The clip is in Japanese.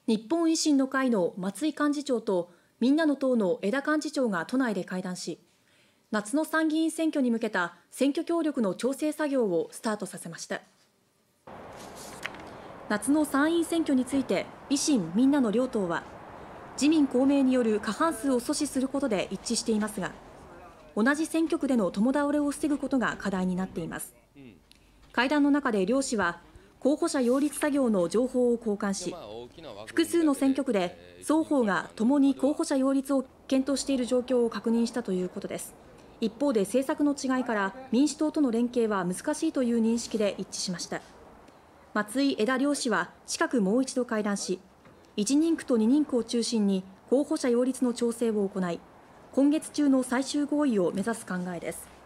日本維新の会の松井幹事長とみんなの党の枝幹事長が都内で会談し、夏の参議院選挙に向けた選挙協力の調整作業をスタートさせました。夏の参院選挙について維新みんなの両党は自民公明による過半数を阻止することで一致していますが、同じ選挙区での共倒れを防ぐことが課題になっています。会談の中で両氏は候補者擁立作業の情報を交換し、複数の選挙区で双方がともに候補者擁立を検討している状況を確認したということです。一方で政策の違いから民主党との連携は難しいという認識で一致しました。松井枝両氏は近くもう一度会談し、1人区と2人区を中心に候補者擁立の調整を行い、今月中の最終合意を目指す考えです。